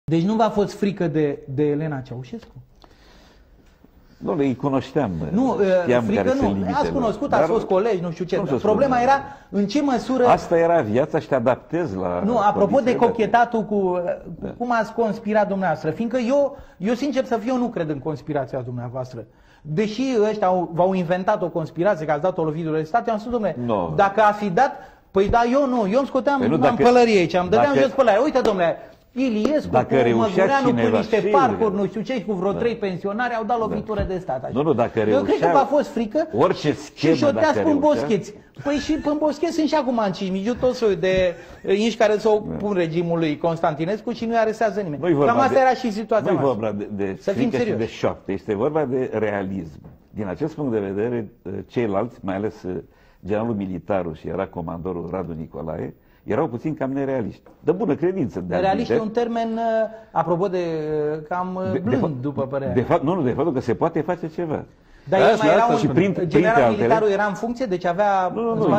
Deci nu v-a fost frică de Elena Ceaușescu? Nu, îi cunoșteam. Nu, frică nu. Ați cunoscut, ați fost colegi, nu știu ce. Problema era în ce măsură... Asta era viața și te adaptezi la... Nu, apropo de cochetatul cu cum ați conspirat dumneavoastră, fiindcă eu sincer să fiu, eu nu cred în conspirația dumneavoastră. Deși ăștia v-au inventat o conspirație, că ați dat o lovitură de stat, eu am spus, domnule, dacă ați fi dat... Păi da, eu nu, eu îmi scoteam în pălărie aici, îmi dădeam jos pălăria. Uite, domnule, Iliescu cu Măgureanu, cu niște parcuri, nu știu ce, cu vreo 3 pensionari au dat lovitură de stat. Așa. Nu, dacă eu cred că v-a fost frică și șoteați până boscheți. Păi și până boscheți sunt și acum în Cismigiu tot soiul de inși care se opun regimului Constantinescu și nu-i arestează nimeni. Cam asta era și situația noastră. Nu-i vorba de frică și de șoc, este vorba de realism. Din acest punct de vedere, ceilalți, mai ales generalul Militaru și era comandorul Radu Nicolae, erau puțin cam nerealiști. De bună credință. Realiști e un termen, apropo de cam blând, după părerea. De fapt că se poate face ceva. Dar el mai era general militarul era în funcție, deci avea... Nu,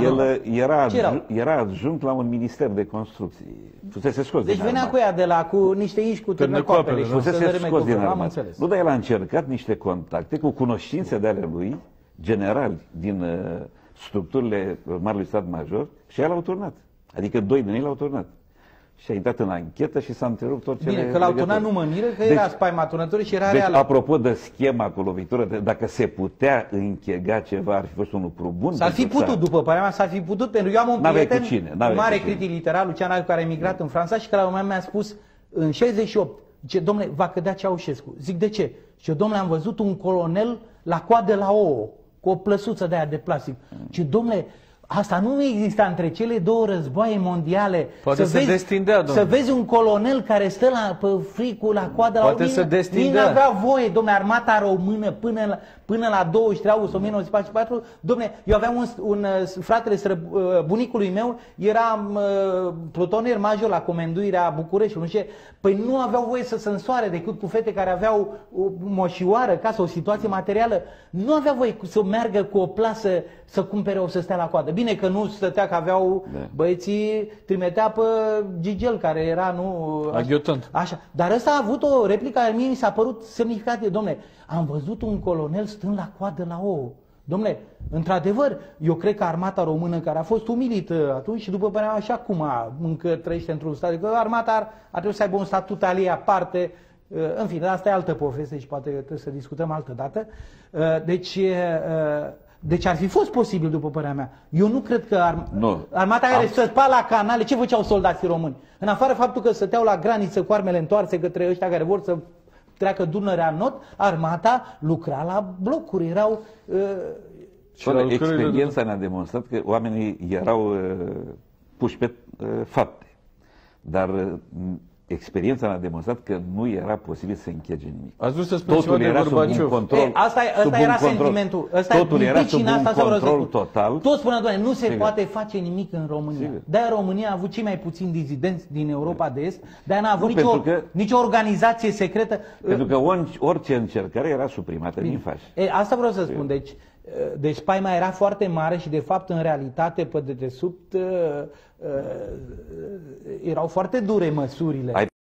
el era adjunct la un minister de construcții. Fusese scos deci venea cu ea cu niște inși cu târnăcoapele. Fusese scos din armată. Nu, dar el a încercat niște contacte cu cunoștințe de ale lui, generali din structurile Marelui Stat Major, și el l-au turnat. Adică 2 din ei l-au turnat. Și a intrat în anchetă și s-a întrerupt orice. Bine, că l-au turnat nu mă miră, că era spaima turnătorii și era reală. Apropo de schema cu lovitură, dacă se putea închega ceva, ar fi fost un lucru bun. S-ar fi putut, după părerea mea, s-ar fi putut, pentru că eu am un prieten, un mare critic literar, Lucian Raicu, care a emigrat în Franța și care la un moment mi-a spus, în 68, zice, domnule, va cădea Ceaușescu. Zic, de ce? Și eu, domnule, am văzut un colonel la coadă la ouă, cu o plăsuță de aia de plastic. Și domnule, asta nu exista între cele două războaie mondiale. Poate să vezi un colonel care stă pe fricul la coadă la mine nu avea voie, domnule, armata română până la 23 august 1944. Domnule, eu aveam un fratele bunicului meu, era plutonier major la Comenduirea Bucureștiului. Nu știu, păi nu aveau voie să se însoare decât cu fete care aveau o moșioară, casă, o situație materială. Nu avea voie să meargă cu o plasă să cumpere să stea la coadă. Bine că nu stătea, că aveau băieții, trimitea pe Gigel, care era, adjutant. Așa. Dar ăsta a avut o replică care mie mi s-a părut semnificativă. Dom'le, am văzut un colonel stând la coadă la ouă. Dom'le, într-adevăr, eu cred că armata română, care a fost umilită atunci și după părerea mea și acum încă trăiește într-un stat, că armata ar trebui să aibă un statut al ei aparte. În fine, asta e altă poveste și poate trebuie să discutăm altă dată. Deci ar fi fost posibil, după părerea mea. Eu nu cred că armata care săpa la canale, ce făceau soldații români? În afară faptul că stăteau la graniță cu armele întoarse către ăștia care vor să treacă Dunărea în not, armata lucra la blocuri, erau... Experiența ne-a demonstrat că oamenii erau puși pe fapte, dar experiența ne-a demonstrat că nu era posibil să închege nimic. Ați vrut să spuneți ceva de Gorbaciov. Asta era sentimentul. Totul era sub un control total. Toți spuneau, doamne, nu se poate face nimic în România. De-aia România a avut cei mai puțini dizidenți din Europa de Est, de-aia n-a avut nicio organizație secretă. Pentru că orice încercare era suprimată din faș. Asta vreau să spun. Deci spaima era foarte mare și de fapt în realitate pe dedesubt erau foarte dure măsurile.